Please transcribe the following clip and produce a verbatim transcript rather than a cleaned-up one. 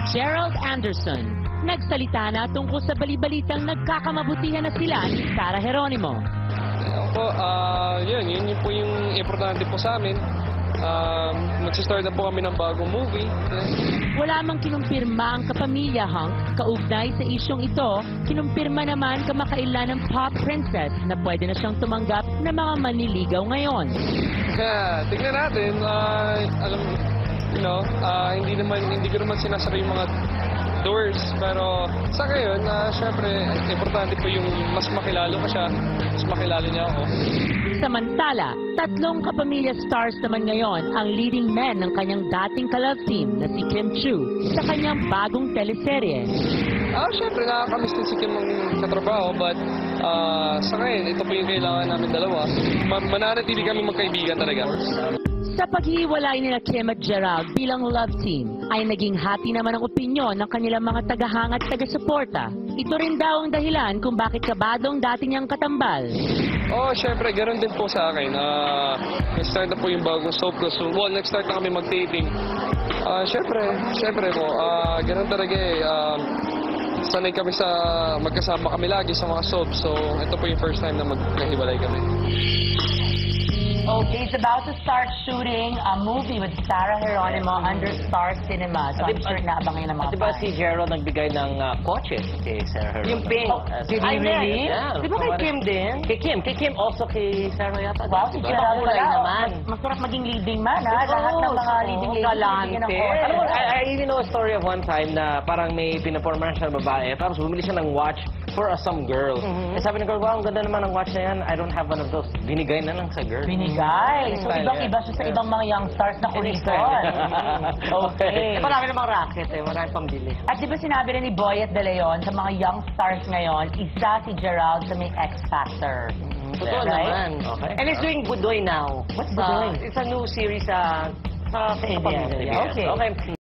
Gerald Anderson. Nagsalita na tungkol sa balibalitang nagkakamabutihan na sila ni Sarah Geronimo. Ako, ah, yun, yun, yun po yung importante po sa amin. Um, Magsistart na po kami ng bagong movie. Wala mang kinumpirma ang kapamilya Hank kaugnay sa isyong ito, kinumpirma naman kamakailan ng pop princess na pwede na siyang tumanggap ng mga manliligaw ngayon. Kaya, tignan natin, ah, alam, you know, ah, hindi naman, hindi ko naman sinasara yung mga doors, pero sa ngayon, uh, syempre, importante po yung mas makilalo ka siya, mas makilalo niya ako. Samantala, tatlong kapamilya stars naman ngayon ang leading men ng kanyang dating ka-love team na si Kim Chiu sa kanyang bagong teleserye. Ah, syempre, nakakamiss din si Kim ang katrabaho, but uh, sa ngayon, ito po yung kailangan namin dalawa. Ma mananatili kami magkaibigan talaga. Sa paghiwalay nila Kim at Gerald bilang love team, ay naging hati naman ang opinyon ng kanilang mga tagahang at taga-suporta. Ito rin daw ang dahilan kung bakit kabadong dati niyang katambal. Oh, syempre, ganoon din po sa akin. Uh, nag-start na po yung bagong soap ko. So, well, nag-start na kami mag-taping. Uh, syempre, syempre po, uh, ganoon talaga eh. Um, sanay kami sa, magkasama kami lagi sa mga soap. So, ito po yung first time na magkahiwalay kami. Okay, it's about to start shooting a movie with Sarah Geronimo under Star Cinema. So I'm sure naabangan ng mga Diba fans. si Gerald nagbigay ng uh, kotse kay Sarah Geronimo? Yung pink. Oh, Did he ay, really? Yeah. Di ba kay Kim din? Kay Kim. Kay Kim also kay Sarah yata. Wow, si Diba? Gerald Kulay pala. naman. Mas, masarap maging leading man, ha? Lahat ng mga Oo, leading oo, ladies. galante. bibigyan ng kotse. Alam mo, I, I even know a story of one time na parang may pinapormahan siya ng babae, tapos bumili siya ng watch for a some girl. Mhm. Eh, sabi ng girl, wow, ang ganda naman ng watch na yan. I don't have one of those. Binigay na lang sa girl. Binigay. So, Binigay, ibang-iba siya sa ibang mga young stars na kurison. Okay. Eh, marami namang racket eh. Marami pang bili. At di ba sinabi rin ni Boyet De Leon sa mga young stars ngayon, isa si Gerald sa may X Factor. Totoo Right? naman. Okay. And he's doing Budoy now. What's Uh, Budoy? it's a new series sa sa A B S. kapamilya. Okay. Okay.